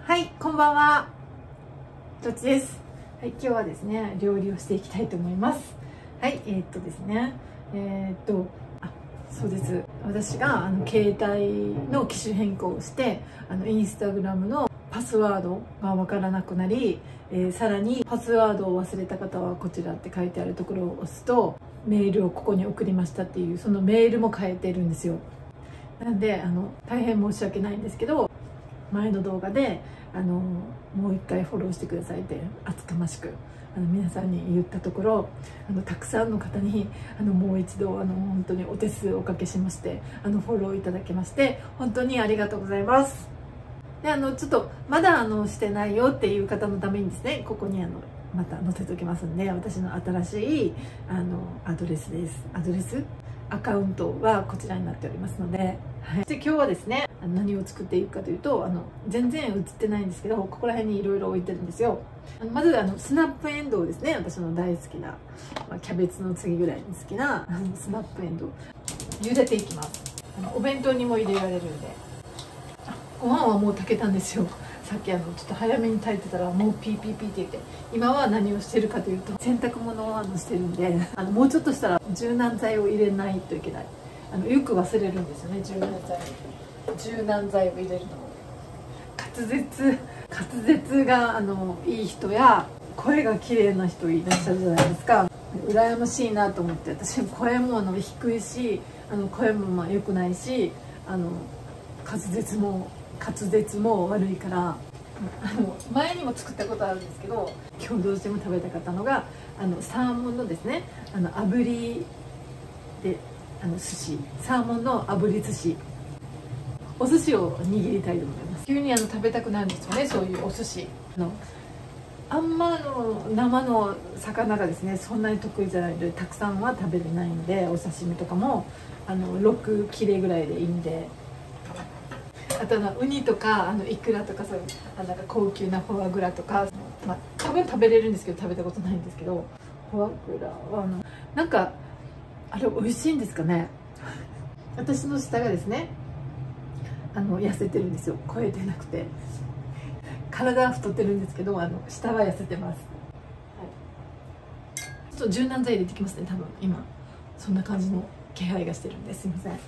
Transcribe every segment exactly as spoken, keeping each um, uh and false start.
はい、こんばんは。どっちです。はい、今日はですね、料理をしていきたいと思います。はい、えー、っとですね、えー、っと、あ、そうです。私があの携帯の機種変更をして、あのインスタグラムのパスワードがわからなくなり、えー、さらにパスワードを忘れた方はこちらって書いてあるところを押すと、メールをここに送りましたっていう、そのメールも変えてるんですよ。なんであの大変申し訳ないんですけど、前の動画であのもう一回フォローしてくださいって厚かましくあの皆さんに言ったところ、あのたくさんの方にあのもう一度あの本当にお手数をおかけしまして、あのフォローいただけまして本当にありがとうございます。であのちょっとまだあのしてないよっていう方のためにですね、ここにあのまた載せておきますんで、私の新しいあのアドレスです。アドレスアカウントはこちらになっておりますので、はい、で今日はですね、何を作っていくかというと、あの全然映ってないんですけど、ここら辺にいろいろ置いてるんですよ。あのまずあのスナップエンドウですね。私の大好きな、まあ、キャベツの次ぐらいに好きなあのスナップエンドウ茹でていきます。あのお弁当にも入れられるんで。ご飯はもう炊けたんですよ。さっきあのちょっと早めに炊いてたらもうピーピーピーって言って、今は何をしてるかというと、洗濯物をあのしてるんで、あのもうちょっとしたら柔軟剤を入れないといけない。あのよく忘れるんですよね、柔軟剤柔軟剤を入れるの。滑舌滑舌があのいい人や声が綺麗な人いらっしゃるじゃないですか。羨ましいなと思って、私声もあの低いし、あの声もまあ良くないし、あの滑舌も滑舌も悪いから、あの前にも作ったことあるんですけど、今日どうしても食べたかったのがあのサーモンのですね、あの炙りであの寿司サーモンの炙り寿司、お寿司を握りたいと思います。急にあの食べたくなるんですよね、そういうお寿司の。あんまの生の魚がですねそんなに得意じゃないので、たくさんは食べれないんで、お刺身とかもあのろく切れぐらいでいいんで。あとのウニとかあのイクラとか、そういうあなんか高級なフォアグラとか、まあ、多分食べれるんですけど食べたことないんですけど、フォアグラはあのなんかあれ美味しいんですかね。私の舌がですねあの痩せてるんですよ。超えてなくて、体は太ってるんですけど、あの舌は痩せてます、はい、ちょっと柔軟剤入れてきますね。多分今そんな感じの気配がしてるんですいません。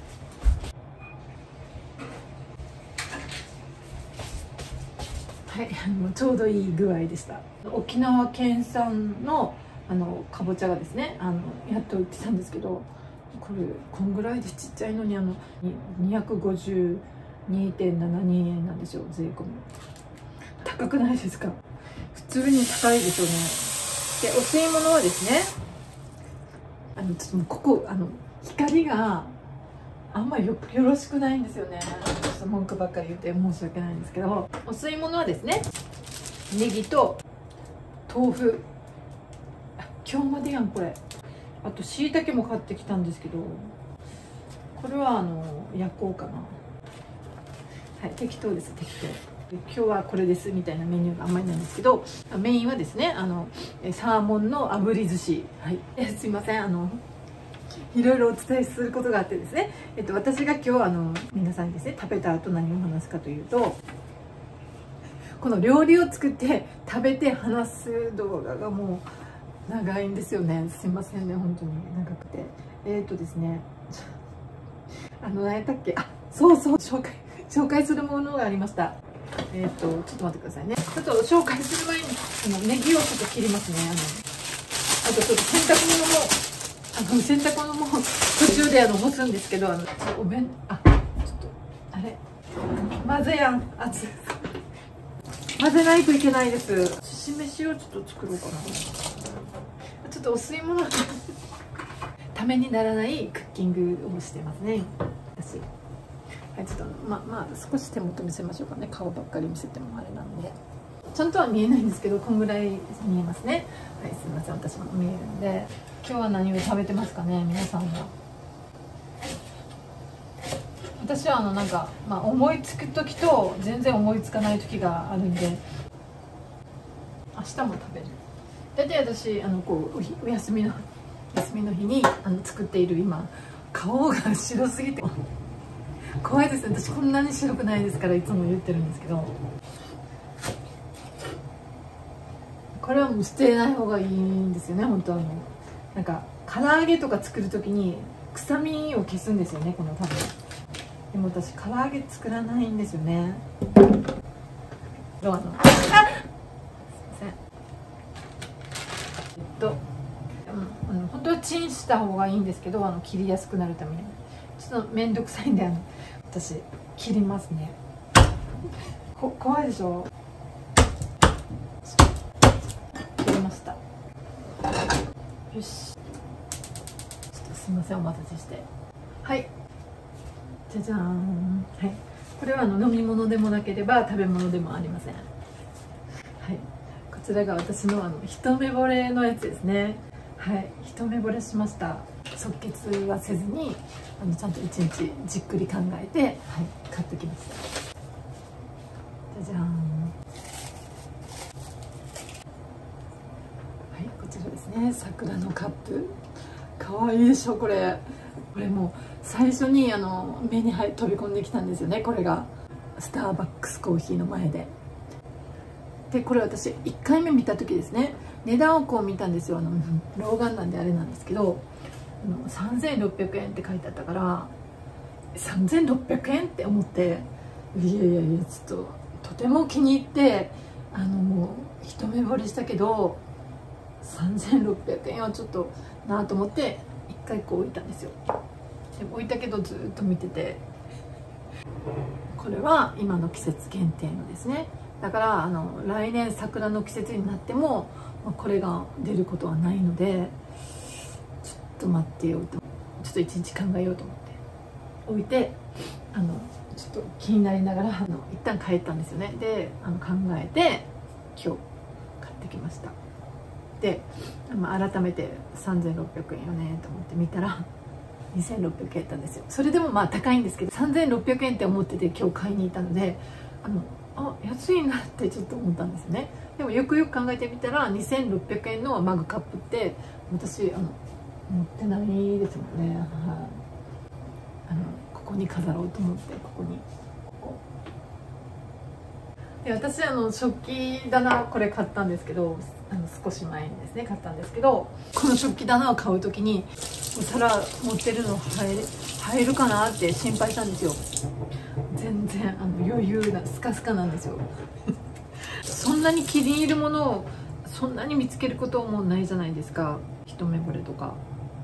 はい、もうちょうどいい具合でした。沖縄県産のあのかぼちゃがですね、あのやっと売ってたんですけど、これこんぐらいでちっちゃいのにあのにひゃくごじゅうにてんななにえんなんですよ、税込み。高くないですか？普通に高いですよね。でお吸い物はですね、あのちょっともうここあの光があんまり よ, よろしくないんですよね。ちょっと文句ばっかり言って申し訳ないんですけど、お吸い物はですね、ネギと豆腐、今日までやんこれ。あとしいたけも買ってきたんですけど、これはあの焼こうかな。はい、適当です、適当。今日はこれですみたいなメニューがあんまりないんですけど、メインはですね、あのサーモンの炙り寿司。はい、えすいません、あのいろいろお伝えすることがあってですね、えっと、私が今日あの皆さんにですね食べた後何を話すかというと、この料理を作って食べて話す動画がもう長いんですよね。すいませんね、本当に長くて。えっとですねあの何やったっけ、あそうそう、紹介紹介するものがありました。えっとちょっと待ってくださいね。ちょっと紹介する前にあのネギをちょっと切りますね。あのあとちょっと洗濯物もあの洗濯物も途中であの干すんですけど、あのお弁あちょっとあれ混ぜやん、熱い混ぜないといけないです。すし飯をちょっと作ろうかな。ちょっとお吸い物ためにならないクッキングをしてますね、私。はい、ちょっとままあ少し手元見せましょうかね。顔ばっかり見せてもあれなんで、ちゃんとは見えないんですけど、こんぐらい見えますね。はい、すみません、私も見えるんで。今日は何を食べてますかね、皆さんは。私はあのなんか、まあ、思いつく時と全然思いつかない時があるんで、明日も食べる。大体私あのこうお休みの休みの日にあの作っている、今顔が白すぎて怖いですね。私こんなに白くないですから、いつも言ってるんですけど。 これはもう捨てない方がいいんですよね。本当あのなんか唐揚げとか作る時に臭みを消すんですよね、この多分。でも私唐揚げ作らないんですよね。どうあのあ、すいません。えっと、うん、あの本当はチンした方がいいんですけど、あの切りやすくなるためにちょっと面倒くさいんで、あの私切りますね。こ怖いでしょ。切りました。よし、ちょっとすいません、お待たせして。はい、じゃじゃーん。はい、これはあの飲み物でもなければ食べ物でもありません。はい、こちらが私のあの一目惚れのやつですね。はい、一目惚れしました。即決はせずに、あのちゃんと一日じっくり考えて、はい、買ってきました。じゃじゃーん。はい、こちらですね、桜のカップ。かわいいでしょ、これ。これもう最初にあの目に飛び込んできたんですよね。これがスターバックスコーヒーの前で。でこれ私いっかいめ見た時ですね、値段をこう見たんですよ。あの老眼なんであれなんですけど、あのさんぜんろっぴゃくえんって書いてあったから、さんぜんろっぴゃくえんって思って、いやいやいや、ちょっととても気に入って、あのもう一目惚れしたけどさんぜんろっぴゃくえんはちょっとなと思っていっかいこう置いたんですよ。で置いたけどずっと見てて、これは今の季節限定のですね。だからあの来年桜の季節になってもこれが出ることはないので、ちょっと待ってよと、ちょっと一日考えようと思って置いて、あのちょっと気になりながらあの一旦帰ったんですよね。であの考えて今日買ってきました。で、まあ、改めてさんぜんろっぴゃくえんよねと思って見たらにせんろっぴゃくえんやったんですよ。それでもまあ高いんですけど、さんぜんろっぴゃくえんって思ってて今日買いに行ったので、あのあ安いなってちょっと思ったんですね。でもよくよく考えてみたらにせんろっぴゃくえんのマグカップって私あの持ってないですもんね。はい、あのここに飾ろうと思って、ここにここで、私あの食器棚これ買ったんですけど、あの少し前にですね買ったんですけど、この食器棚を買う時にお皿持ってるの入る入るかなって心配したんですよ。全然あの余裕なスカスカなんですよ。そんなに気に入るものをそんなに見つけることもないじゃないですか、一目惚れとか。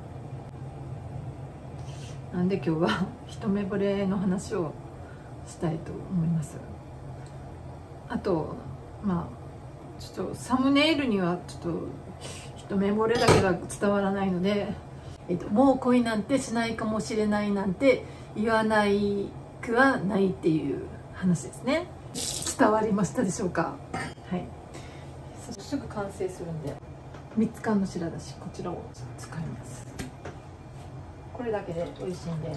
なんで今日は一目惚れの話をしたいと思います。あとまあちょっとサムネイルにはちょっと一目惚れだけが伝わらないので、えっと、もう恋なんてしないかもしれないなんて言わないくはないっていう話ですね。伝わりましたでしょうか。はい、すぐ完成するんで、みっつかんの白だし、こちらを使います。これだけで美味しいんで。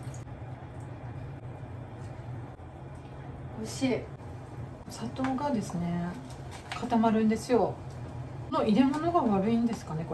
美味しい。砂糖がですね固まるんですよ。の入れ物が悪いんですかね、これ。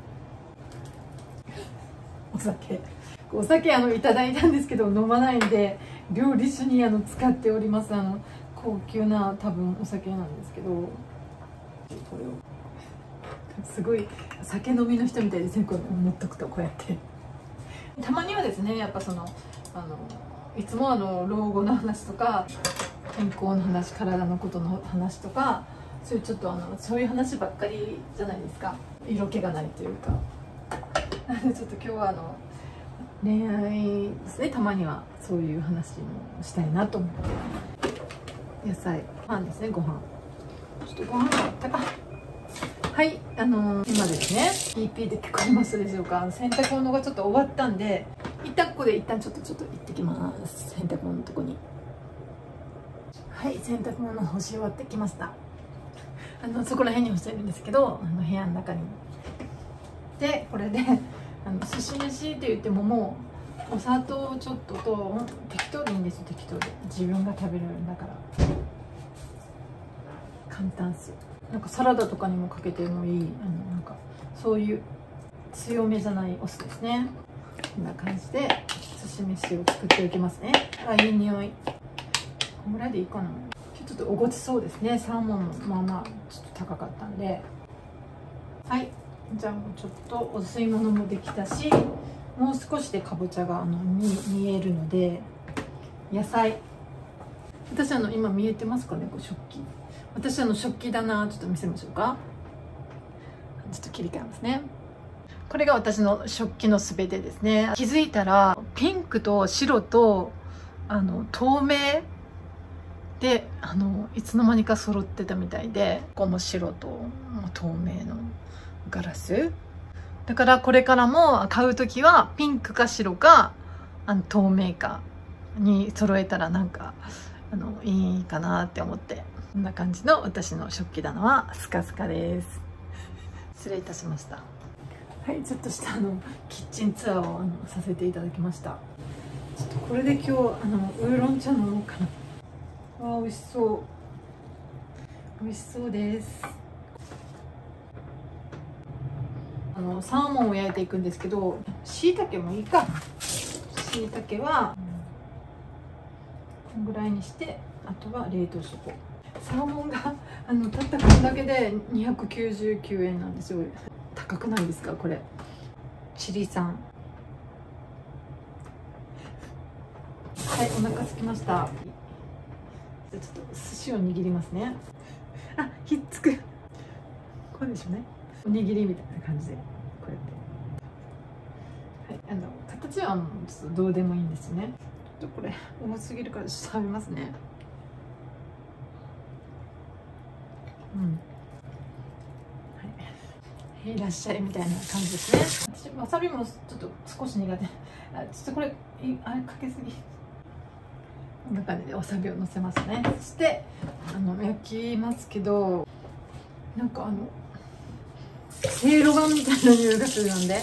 お酒お酒あのいただいたんですけど飲まないんで、料理酒にあの使っております。あの高級な多分お酒なんですけど、これをすごい酒飲みの人みたいですね。これ持っとくとこうやってたまにはですね、やっぱそのあのいつもあの老後の話とか健康の話、体のことの話とか、そういうちょっとあのそういう話ばっかりじゃないですか。色気がないというか。なのでちょっと今日はあの恋愛ですね、たまにはそういう話もしたいなと思って。野菜、ご飯ですね、ご飯。ちょっとご飯があったか。はい、あのー、今ですね、ピーピーで聞こえますでしょうか。洗濯物がちょっと終わったんで、一旦ここで一旦ちょっとちょっと行ってきます。洗濯物のとこに。はい、洗濯物干し終わってきました。あのそこら辺に干してるんですけど、あの部屋の中に。でこれであの寿司飯って言ってももうお砂糖ちょっとと適当でいいんですよ。適当で自分が食べるんだから簡単っす。なんかサラダとかにもかけてもいい、あのなんかそういう強めじゃないお酢ですね。こんな感じで寿司飯を作っておきますね。あ、いい匂い。こんぐらいでいいかな。ちょっとおごちそうですね。サーモンもまあまあちょっと高かったんで。 はい、じゃあもうちょっとお吸い物もできたし、もう少しでかぼちゃがあの見えるので、野菜、私あの今見えてますかね、こう食器、私あの食器棚ちょっと見せましょうか。ちょっと切り替えますね。これが私の食器のすべてですね。気づいたらピンクと白とあの透明で、あのいつの間にか揃ってたみたいで、この白と透明のガラスだから、これからも買う時はピンクか白かあの透明かに揃えたらなんかあのいいかなって思って、こんな感じの私の食器棚はスカスカです。失礼いたしました。はい、ちょっとしたあのキッチンツアーをあのさせていただきました。ちょっとこれで今日あのウーロン茶飲もうかな。わあ、美味しそう。美味しそうです。あのサーモンを焼いていくんですけど、椎茸もいいか。椎茸はこのぐらいにして、あとは冷凍しとこう。サーモンがあのたったこれだけでにひゃくきゅうじゅうきゅうえんなんですよ。高くないですかこれ。チリさん、はい、お腹すきました。じゃあちょっと寿司を握りますね。あ、ひっつく。こうでしょうね。おにぎりみたいな感じでこうやって、はい、あの形はもうちょっとどうでもいいんですよね。ちょっとこれ多すぎるからちょっと食べますね。うん、はい、いらっしゃいみたいな感じですね。私わさびもちょっと少し苦手。あ、ちょっとこれあれかけすぎ。こんな感じでわさびをのせますね。そしてあの焼きますけど、なんかあのせいろがんみたいな匂いがするんで、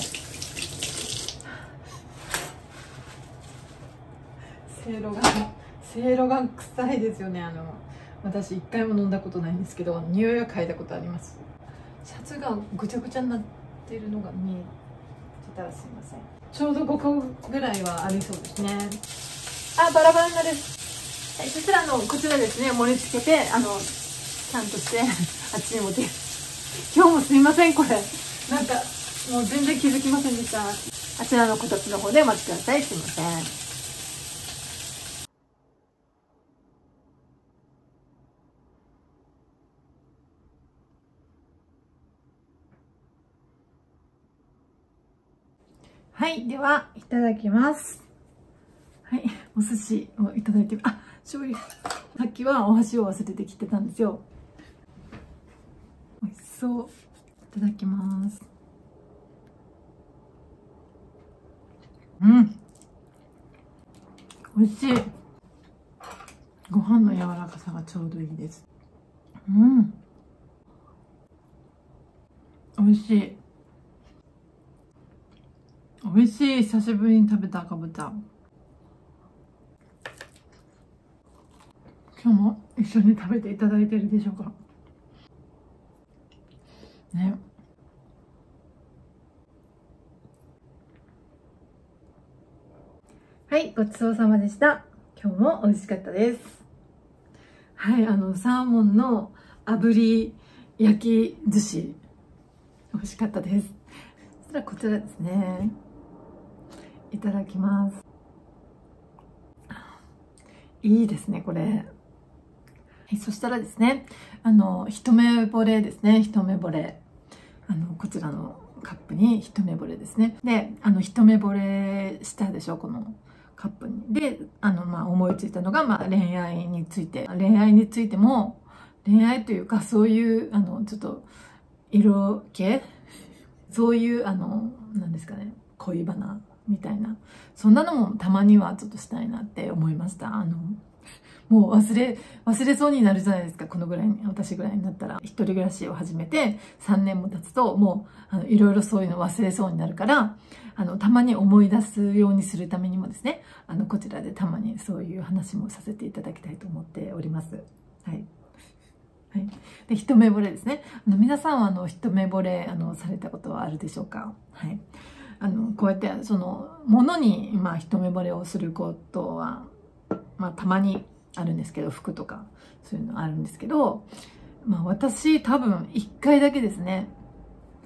せいろがんせいろがん臭いですよね。あの私一回も飲んだことないんですけど、匂いは嗅いだことあります。シャツがぐちゃぐちゃになってるのが見えてたらすいません。ちょうどごこぐらいはありそうですね。あ、バラバラになる。はい、そしたらあのこちらですね、盛り付けてあのちゃんとしてあっちに持って今日もすいません、これなんかもう全然気づきませんでした。あちらのこたつの方でお待ちください。すいません。はい、ではいただきます。はい、お寿司をいただいて、あ、醤油、さっきはお箸を忘れてきてたんですよ。美味しそう。いただきます。うん、美味しい。ご飯の柔らかさがちょうどいいです。うん、美味しい。美味しい。久しぶりに食べたかぼちゃ。今日も一緒に食べていただいてるでしょうかね。はい、ごちそうさまでした。今日も美味しかったです。はい、あのサーモンの炙り焼き寿司美味しかったです。そしたらこちらですね、いただきます。いいですね、これ。はい、そしたらですね、あの一目惚れですね、一目惚れ、あのこちらのカップに一目惚れですね。で、あの一目惚れしたでしょ、このカップに。で、あのまあ思いついたのが、まあ、恋愛について恋愛についても恋愛というか、そういうあのちょっと色気、そういうあのなんですかね、恋バナみたいな、そんなのもたまにはちょっとしたいなって思いました。あのもう忘れ忘れそうになるじゃないですか、このぐらいに、私ぐらいになったら。一人暮らしを始めてさんねんも経つと、もうあのいろいろそういうの忘れそうになるから、あのたまに思い出すようにするためにもですね、あのこちらでたまにそういう話もさせていただきたいと思っております。はい、はい、で一目惚れですね。あの皆さんはあの一目惚れあのされたことはあるでしょうか。はい、あのこうやってその物に、まあ、一目惚れをすることは、まあ、たまにあるんですけど、服とかそういうのあるんですけど、まあ、私多分いっかいだけですね。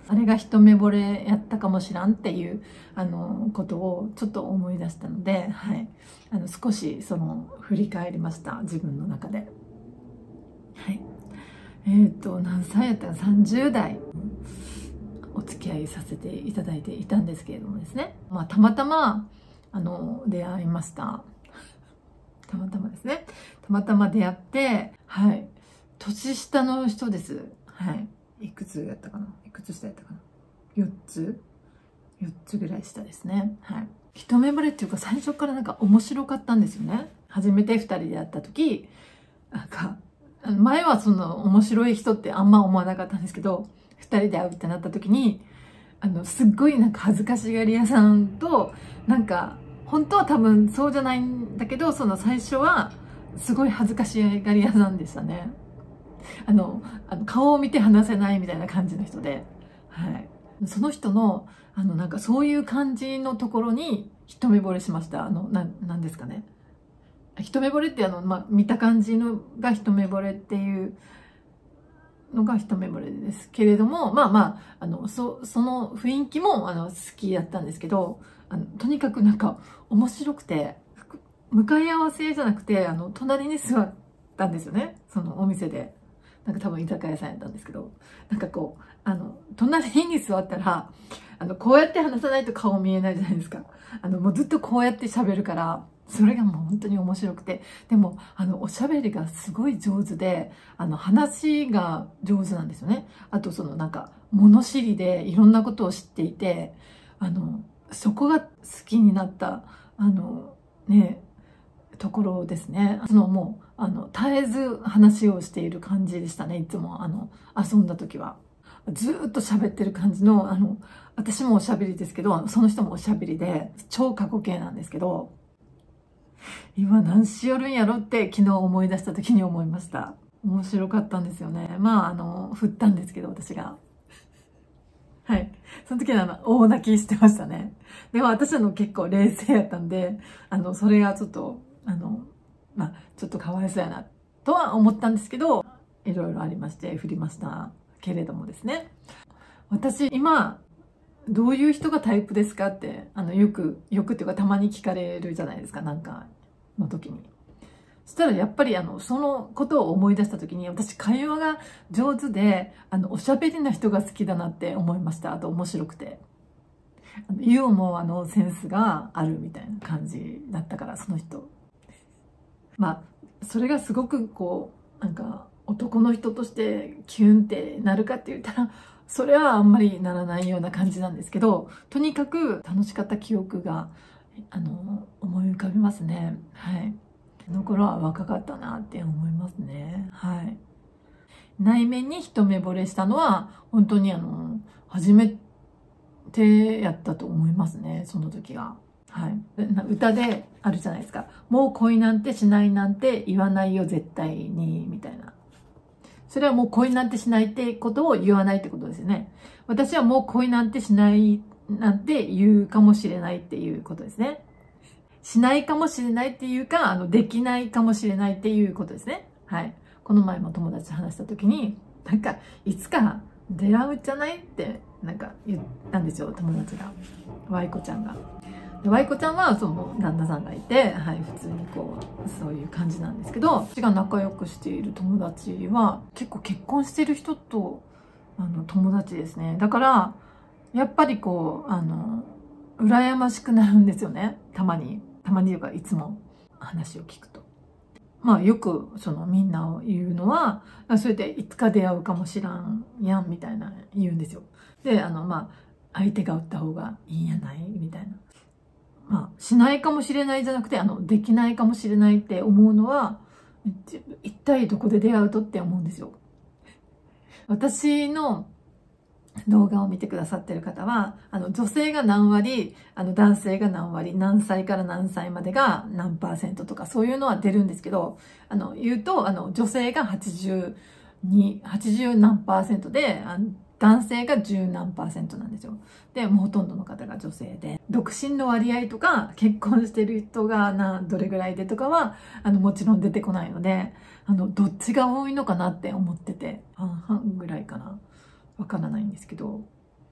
あれが一目惚れやったかもしらんっていうあのことをちょっと思い出したので、はい、あの少しその振り返りました、自分の中で。はい、えー、っと何歳やったかさんじゅう代お付き合いさせていただいていたんですけれどもですね、まあ、たまたまあの出会いました。たまたまですね。たまたま出会って、はい。年下の人です。はい。いくつやったかないくつ下やったかな ?よっ つ ?よっ つぐらい下ですね。はい。一目惚れっていうか最初からなんか面白かったんですよね。初めて二人で会った時、なんか、前はその面白い人ってあんま思わなかったんですけど、二人で会うってなった時に、あの、すっごいなんか恥ずかしがり屋さんと、なんか、本当は多分そうじゃないんだけど、その最初はすごい恥ずかしがり屋さんでしたね。あの、あの顔を見て話せないみたいな感じの人で、はい。その人の、あの、なんかそういう感じのところに一目惚れしました。あの、な、なんですかね。一目惚れってあの、まあ、見た感じのが一目惚れっていうのが一目惚れですけれども、まあまあ、あの、そ、その雰囲気もあの好きだったんですけど、あのとにかくなんか面白くて、向かい合わせじゃなくて、あの、隣に座ったんですよね。そのお店で。なんか多分居酒屋さんやったんですけど、なんかこう、あの、隣に座ったら、あの、こうやって話さないと顔見えないじゃないですか。あの、もうずっとこうやって喋るから、それがもう本当に面白くて、でも、あの、おしゃべりがすごい上手で、あの、話が上手なんですよね。あと、そのなんか、物知りでいろんなことを知っていて、あの、そこが好きになった、あの、ね、ところですね。そのもう、あの、絶えず話をしている感じでしたね。いつも、あの、遊んだ時は。ずーっと喋ってる感じの、あの、私もおしゃべりですけど、その人もおしゃべりで、超過去形なんですけど、今何しよるんやろって昨日思い出した時に思いました。面白かったんですよね。まあ、あの、振ったんですけど、私が。はい。その時はあの大泣きしてましたね。でも私はの結構冷静やったんで、あの、それがちょっと、あの、まあ、ちょっとかわいそうやな、とは思ったんですけど、いろいろありまして、振りましたけれどもですね。私、今、どういう人がタイプですかって、あの、よく、よくっていうかたまに聞かれるじゃないですか、なんか、の時に。そしたらやっぱりあの、そのことを思い出した時に、私会話が上手で、あの、おしゃべりな人が好きだなって思いました。あと面白くて。あのユーモアのセンスがあるみたいな感じだったから、その人。まあ、それがすごくこう、なんか、男の人としてキュンってなるかって言ったら、それはあんまりならないような感じなんですけど、とにかく楽しかった記憶が、あの、思い浮かびますね。はい。その頃は若かったなって思いますね。はい。内面に一目惚れしたのは、本当にあの、初めてやったと思いますね、その時が。はい。歌であるじゃないですか。もう恋なんてしないなんて言わないよ、絶対に、みたいな。それはもう恋なんてしないってことを言わないってことですよね。私はもう恋なんてしないなんて言うかもしれないっていうことですね。しないかもしれないっていうか、あの、できないかもしれないっていうことですね。はい。この前も友達と話した時に、なんか、いつか出会うんじゃないって、なんか言ったんですよ、友達が。ワイコちゃんが。でワイコちゃんは、その、旦那さんがいて、はい、普通にこう、そういう感じなんですけど、私が仲良くしている友達は、結構結婚してる人と、あの、友達ですね。だから、やっぱりこう、あの、羨ましくなるんですよね、たまに。たまにというか、いつも話を聞くと。まあ、よく、その、みんなを言うのは、それでいつか出会うかもしらんやん、みたいな言うんですよ。で、あの、まあ、相手が打った方がいいんやないみたいな。まあ、しないかもしれないじゃなくて、あの、できないかもしれないって思うのは、一体どこで出会うとって思うんですよ。私の動画を見てくださってる方は、あの、女性が何割、あの、男性が何割、何歳から何歳までが何パーセントとか、そういうのは出るんですけど、あの、言うと、あの、女性がはちじゅうに、はちじゅう何パーセントで、あの男性がじゅう何パーセントなんですよ。で、もうほとんどの方が女性で。独身の割合とか、結婚してる人がな、どれぐらいでとかは、あの、もちろん出てこないので、あの、どっちが多いのかなって思ってて、半々ぐらいかな。わからないんですけど、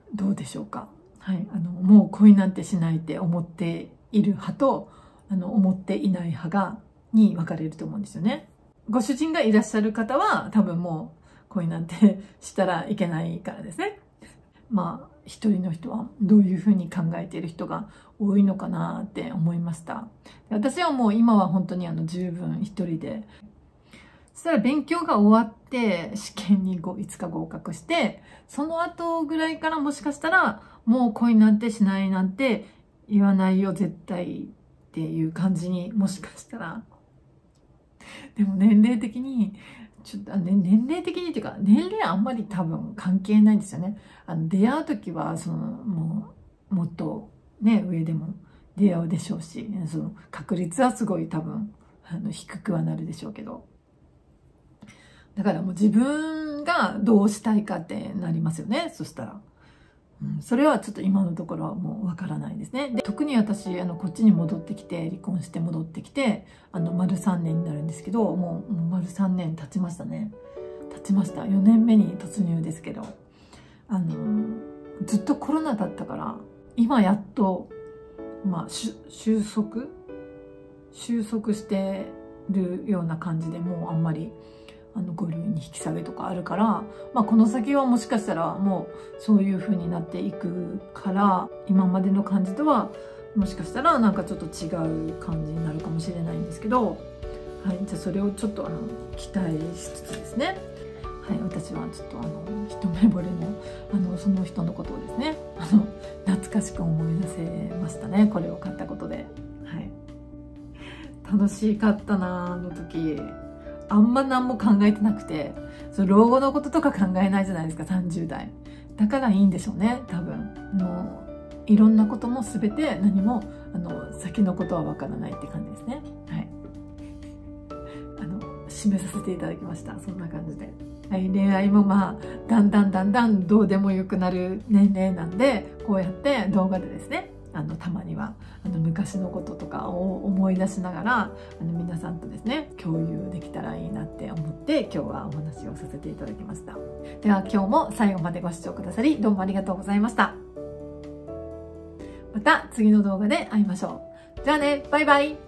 どうでしょうか。はい、あのもう恋なんてしないって思っている派とあの思っていない派がに分かれると思うんですよね。ご主人がいらっしゃる方は多分もう恋なんてしたらいけないからですね。まあ一人の人はどういうふうに考えている人が多いのかなって思いました。私はもう今は本当にあの十分一人で、そしたら勉強が終わって試験にいつか合格して、その後ぐらいからもしかしたらもう恋なんてしないなんて言わないよ絶対っていう感じにもしかしたら。でも年齢的にちょっと、ね、年齢的にっていうか年齢あんまり多分関係ないんですよね。あの出会う時はそのもうもっとね上でも出会うでしょうし、その確率はすごい多分あの低くはなるでしょうけど、だからもう自分がどうしたいかってなりますよね。そしたら、うん、それはちょっと今のところはもうわからないですね。で特に私あのこっちに戻ってきて離婚して戻ってきてあの丸さんねんになるんですけど、もう、もう丸さんねん経ちましたね。経ちました。よねんめに突入ですけど、あのずっとコロナだったから今やっと、まあ、収束収束してるような感じで、もうあんまりあのご類に引き下げとかあるから、まあ、この先はもしかしたらもうそういう風になっていくから、今までの感じとはもしかしたらなんかちょっと違う感じになるかもしれないんですけど、はい、じゃあそれをちょっとあの期待しつつですね、はい、私はちょっとあの一目惚れのあのその人のことをですね、あの懐かしく思い出せましたね、これを買ったことで。はい、楽しかったなあの時。あんま何も考えてなくて、その老後のこととか考えないじゃないですか、さんじゅう代。だからいいんでしょうね、多分。あのいろんなことも全て何もあの先のことはわからないって感じですね。はい。あの締めさせていただきました。そんな感じで。はい、恋愛もまあだんだんだんだんどうでもよくなる年齢なんで、こうやって動画でですね、あのたまにはあの昔のこととかを思い出しながらあの皆さんとですね共有できたらいいなって思って今日はお話をさせていただきました。では今日も最後までご視聴くださりどうもありがとうございました。また次の動画で会いましょう。じゃあね、バイバイ。